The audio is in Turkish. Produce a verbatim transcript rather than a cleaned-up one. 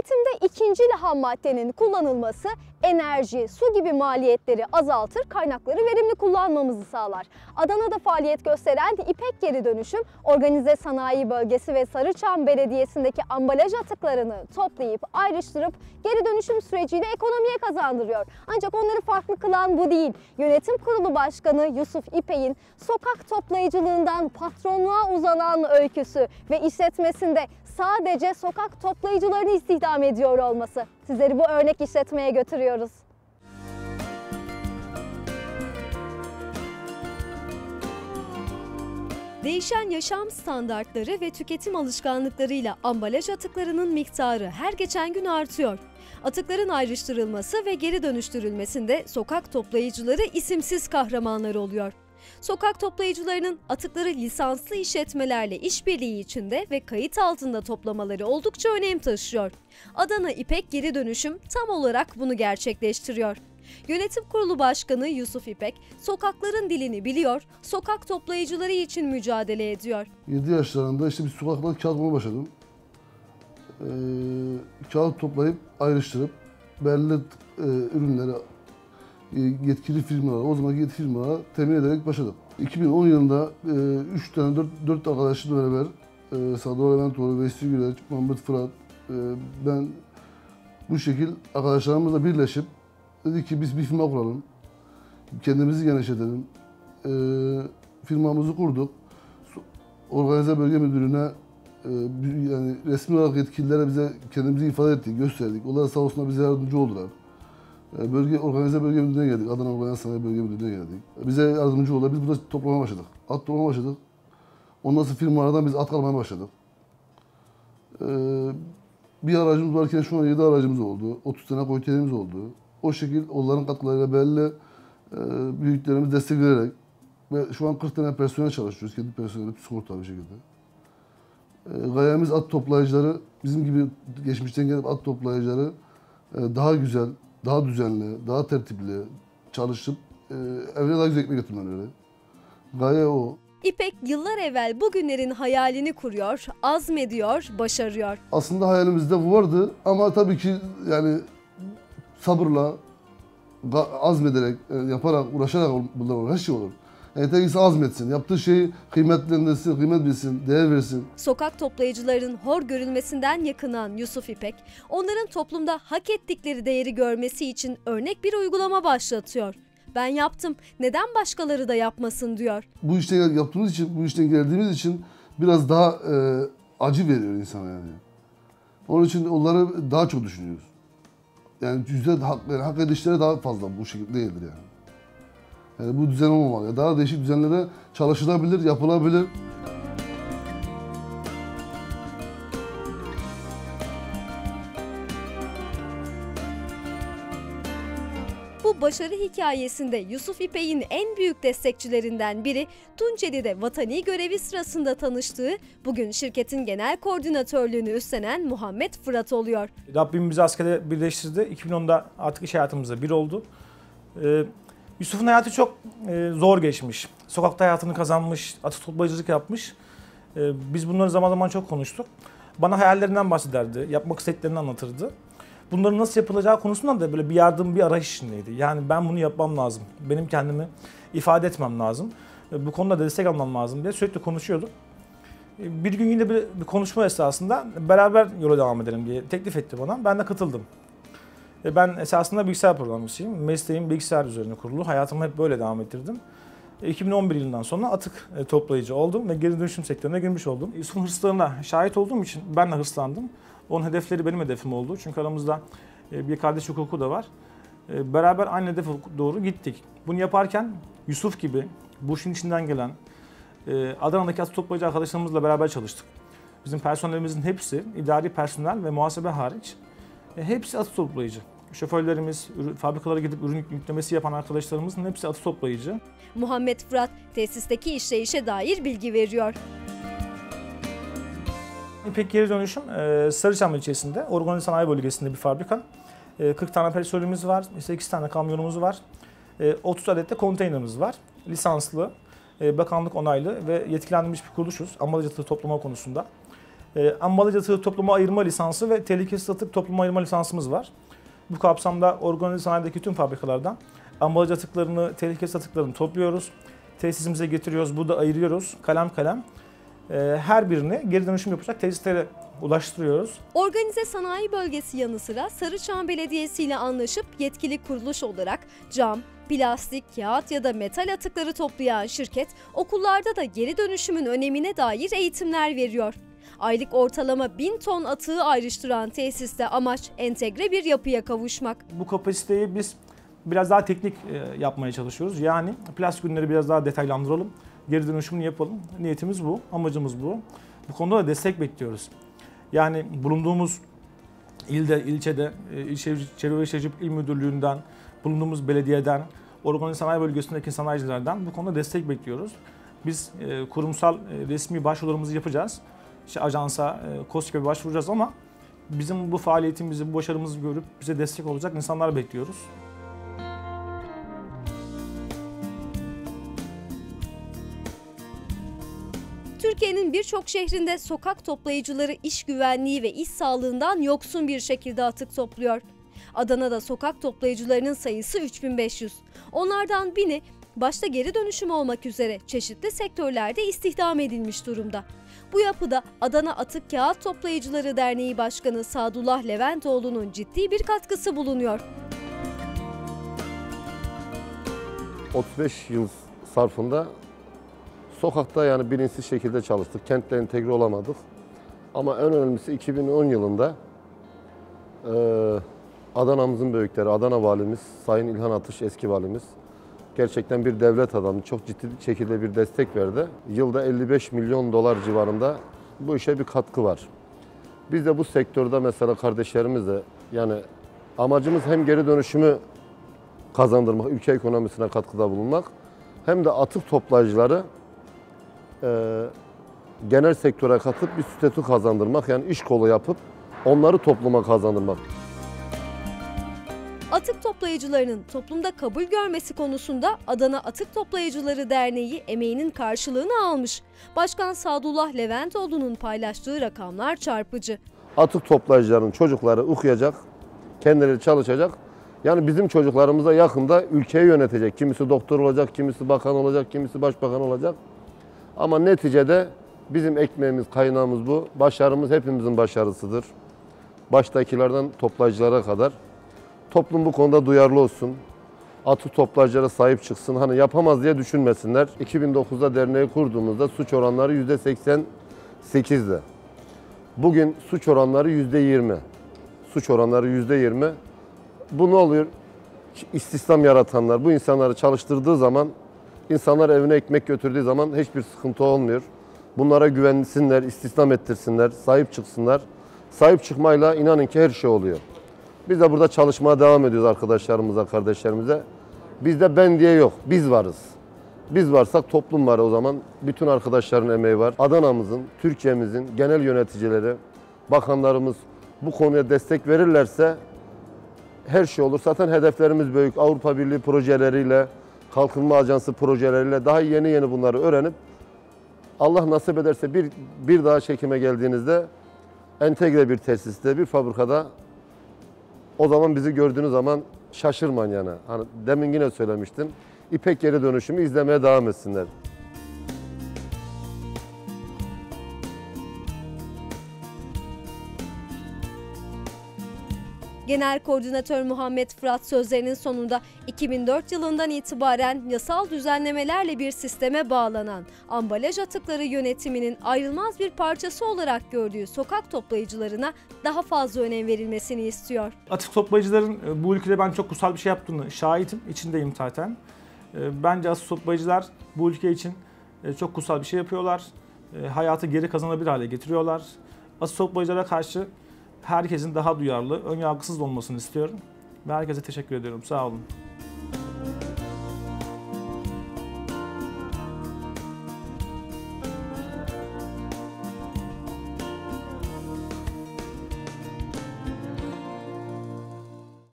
Üretimde ikincil ham maddenin kullanılması enerji, su gibi maliyetleri azaltır, kaynakları verimli kullanmamızı sağlar. Adana'da faaliyet gösteren İpek Geri Dönüşüm, organize sanayi bölgesi ve Sarıçam Belediyesi'ndeki ambalaj atıklarını toplayıp ayrıştırıp geri dönüşüm süreciyle ekonomiye kazandırıyor. Ancak onları farklı kılan bu değil. Yönetim Kurulu Başkanı Yusuf İpek'in sokak toplayıcılığından patronluğa uzanan öyküsü ve işletmesinde sadece sokak toplayıcılarını istihdam ediyor olması. Sizleri bu örnek işletmeye götürüyoruz. Değişen yaşam standartları ve tüketim alışkanlıklarıyla ambalaj atıklarının miktarı her geçen gün artıyor. Atıkların ayrıştırılması ve geri dönüştürülmesinde sokak toplayıcıları isimsiz kahramanlar oluyor. Sokak toplayıcılarının atıkları lisanslı işletmelerle işbirliği içinde ve kayıt altında toplamaları oldukça önem taşıyor. Adana İpek Geri Dönüşüm tam olarak bunu gerçekleştiriyor. Yönetim Kurulu Başkanı Yusuf İpek, sokakların dilini biliyor, sokak toplayıcıları için mücadele ediyor. yedi yaşlarında işte bir sokakta kağıt bulmaya başladım. Ee, kağıt toplayıp ayrıştırıp belli e, ürünleri yetkili firmalara, o zamanki yetkili firmalara temin ederek başladık. iki bin on yılında üç e, tane, dört arkadaşımla beraber e, Sadro Leventoğlu, Veysi Güleç, Muhammed Fırat, e, ben bu şekil arkadaşlarımızla birleşip dedik ki biz bir firma kuralım, kendimizi genişletelim. E, firmamızı kurduk. Organize Bölge Müdürlüğü'ne e, yani resmi olarak yetkililere bize kendimizi ifade ettik, gösterdik. Onlar sağ olsunlar bize yardımcı oldular. Bölge, organize bölge müdürlüğüne geldik. Adana Organize Sanayi Bölge Müdürlüğü'ne geldik. Bize yardımcı oldular. Biz burada toplamaya başladık. At toplamaya başladık. Ondan sonra firmalardan biz at almaya başladık. Ee, bir aracımız varken şu an yedi aracımız oldu. otuz tane konteynerimiz oldu. O şekilde onların katkılarıyla belli e, büyüklerimiz destek vererek ve şu an kırk tane personel çalışıyoruz. Kendi personeli sigortalı bir şekilde. E, gayemiz at toplayıcıları, bizim gibi geçmişten gelip at toplayıcıları e, daha güzel, daha düzenli, daha tertipli çalışıp e, evine daha güzel ekmek götürmeleri. Gaye o. İpek yıllar evvel bugünlerin hayalini kuruyor, azmediyor, başarıyor. Aslında hayalimizde bu vardı ama tabii ki yani sabırla, azmederek, yaparak, uğraşarak bunlar olur, her şey olur. Yani tek insan azmetsin, yaptığı şeyi kıymetlendirsin, kıymet bilsin, değer versin. Sokak toplayıcıların hor görülmesinden yakınan Yusuf İpek, onların toplumda hak ettikleri değeri görmesi için örnek bir uygulama başlatıyor. Ben yaptım, neden başkaları da yapmasın diyor. Bu işten yaptığımız için, bu işten geldiğimiz için biraz daha e, acı veriyor insana yani. Onun için onları daha çok düşünüyoruz. Yani yüzde hak, yani hak edişleri daha fazla bu şekilde değildir yani. Yani bu düzen olmamalı. Daha değişik düzenlere çalışılabilir, yapılabilir. Bu başarı hikayesinde Yusuf İpek'in en büyük destekçilerinden biri Tunceli'de vatani görevi sırasında tanıştığı, bugün şirketin genel koordinatörlüğünü üstlenen Muhammed Fırat oluyor. Rabbim bizi askere birleştirdi. iki bin onda artık iş hayatımızda bir oldu. Ee, Yusuf'un hayatı çok e, zor geçmiş. Sokakta hayatını kazanmış, atık toplayıcılık yapmış. E, biz bunları zaman zaman çok konuştuk. Bana hayallerinden bahsederdi, yapmak istediklerini anlatırdı. Bunların nasıl yapılacağı konusundan da böyle bir yardım, bir arayış içindeydi. Yani ben bunu yapmam lazım, benim kendimi ifade etmem lazım, e, bu konuda destek almam lazım diye sürekli konuşuyorduk. E, bir gün yine bir, bir konuşma esnasında beraber yola devam edelim diye teklif etti bana. Ben de katıldım. Ben esasında bilgisayar programcısıyım. Mesleğim bilgisayar üzerine kurulu. Hayatımı hep böyle devam ettirdim. iki bin on bir yılından sonra atık toplayıcı oldum ve geri dönüşüm sektörüne girmiş oldum. Yusuf'un hırslarına şahit olduğum için ben de hırslandım. Onun hedefleri benim hedefim oldu. Çünkü aramızda bir kardeş hukuku da var. Beraber aynı hedefe doğru gittik. Bunu yaparken Yusuf gibi bu işin içinden gelen Adana'daki atık toplayıcı arkadaşlarımızla beraber çalıştık. Bizim personelimizin hepsi, idari personel ve muhasebe hariç, hepsi atık toplayıcı. Şoförlerimiz, fabrikalara gidip ürün yüklemesi yapan arkadaşlarımızın hepsi atık toplayıcı. Muhammed Fırat tesisteki işleyişe dair bilgi veriyor. İpek Geri Dönüşüm Sarıçam ilçesinde, Organize Sanayi Bölgesi'nde bir fabrika. kırk tane personelimiz var, sekiz tane kamyonumuz var, otuz adet de konteynerimiz var. Lisanslı, bakanlık onaylı ve yetkilendirilmiş bir kuruluşuz ambalaj atığı toplama konusunda. E, ambalaj atığı topluma ayırma lisansı ve tehlikesiz atık topluma ayırma lisansımız var. Bu kapsamda organize sanayideki tüm fabrikalardan ambalaj atıklarını, tehlikesiz atıklarını topluyoruz. Tesisimize getiriyoruz, burada ayırıyoruz kalem kalem. E, her birini geri dönüşüm yapacak tesislere ulaştırıyoruz. Organize sanayi bölgesi yanı sıra Sarıçam Belediyesi ile anlaşıp yetkili kuruluş olarak cam, plastik, kağıt ya da metal atıkları toplayan şirket okullarda da geri dönüşümün önemine dair eğitimler veriyor. Aylık ortalama bin ton atığı ayrıştıran tesiste amaç entegre bir yapıya kavuşmak. Bu kapasiteyi biz biraz daha teknik yapmaya çalışıyoruz. Yani plastik ürünleri biraz daha detaylandıralım, geri dönüşümünü yapalım. Niyetimiz bu, amacımız bu. Bu konuda da destek bekliyoruz. Yani bulunduğumuz ilde, ilçede, ilçe Çevre ve Şehircilik İl Müdürlüğü'nden, bulunduğumuz belediyeden, organize sanayi bölgesindeki sanayicilerden bu konuda destek bekliyoruz. Biz kurumsal resmi başvurularımızı yapacağız. İşte ajansa, KOSGEB'e başvuracağız ama bizim bu faaliyetimizi, bu başarımızı görüp bize destek olacak insanlar bekliyoruz. Türkiye'nin birçok şehrinde sokak toplayıcıları iş güvenliği ve iş sağlığından yoksun bir şekilde atık topluyor. Adana'da sokak toplayıcılarının sayısı üç bin beş yüz. Onlardan bini başta geri dönüşüm olmak üzere çeşitli sektörlerde istihdam edilmiş durumda. Bu yapıda Adana Atık Kağıt Toplayıcıları Derneği Başkanı Sadullah Leventoğlu'nun ciddi bir katkısı bulunuyor. otuz beş yıl sarfında sokakta yani bilinçsiz şekilde çalıştık. Kentle entegre olamadık. Ama en önemlisi iki bin on yılında e, Adana'mızın büyükleri, Adana Valimiz, Sayın İlhan Atış eski valimiz gerçekten bir devlet adamı, çok ciddi bir şekilde bir destek verdi. Yılda elli beş milyon dolar civarında bu işe bir katkı var. Biz de bu sektörde mesela kardeşlerimizle yani amacımız hem geri dönüşümü kazandırmak, ülke ekonomisine katkıda bulunmak hem de atık toplayıcıları e, genel sektöre katıp bir statü kazandırmak, yani iş kolu yapıp onları topluma kazandırmak. Atık toplayıcılarının toplumda kabul görmesi konusunda Adana Atık Toplayıcıları Derneği emeğinin karşılığını almış. Başkan Sadullah Leventoğlu'nun paylaştığı rakamlar çarpıcı. Atık toplayıcıların çocukları okuyacak, kendileri çalışacak. Yani bizim çocuklarımız da yakında ülkeyi yönetecek. Kimisi doktor olacak, kimisi bakan olacak, kimisi başbakan olacak. Ama neticede bizim ekmeğimiz, kaynağımız bu. Başarımız hepimizin başarısıdır. Baştakilerden toplayıcılara kadar. Toplum bu konuda duyarlı olsun. Atık toplayıcılara sahip çıksın. Hani yapamaz diye düşünmesinler. iki bin dokuzda derneği kurduğumuzda suç oranları yüzde seksen sekizdi. Bugün suç oranları yüzde yirmi. Suç oranları yüzde yirmi. Bu ne oluyor? İstihdam yaratanlar, bu insanları çalıştırdığı zaman, insanlar evine ekmek götürdüğü zaman hiçbir sıkıntı olmuyor. Bunlara güvensinler, istihdam ettirsinler, sahip çıksınlar. Sahip çıkmayla inanın ki her şey oluyor. Biz de burada çalışmaya devam ediyoruz arkadaşlarımıza, kardeşlerimize. Bizde ben diye yok, biz varız. Biz varsak toplum var o zaman. Bütün arkadaşların emeği var. Adana'mızın, Türkiye'mizin genel yöneticileri, bakanlarımız bu konuya destek verirlerse her şey olur. Zaten hedeflerimiz büyük. Avrupa Birliği projeleriyle, Kalkınma Ajansı projeleriyle daha yeni yeni bunları öğrenip Allah nasip ederse bir, bir daha çekime geldiğinizde entegre bir tesiste, bir fabrikada o zaman bizi gördüğünüz zaman şaşırmayın yani. Hani demin yine söylemiştim. İpek geri dönüşümü izlemeye devam etsinler. Genel Koordinatör Muhammed Fırat sözlerinin sonunda iki bin dört yılından itibaren yasal düzenlemelerle bir sisteme bağlanan ambalaj atıkları yönetiminin ayrılmaz bir parçası olarak gördüğü sokak toplayıcılarına daha fazla önem verilmesini istiyor. Atık toplayıcıların bu ülkede ben çok kutsal bir şey yaptığını şahitim, içindeyim zaten. Bence atık toplayıcılar bu ülke için çok kutsal bir şey yapıyorlar. Hayatı geri kazanabilir hale getiriyorlar. Atık toplayıcılara karşı herkesin daha duyarlı, önyargısız olmasını istiyorum. Ve herkese teşekkür ediyorum. Sağ olun.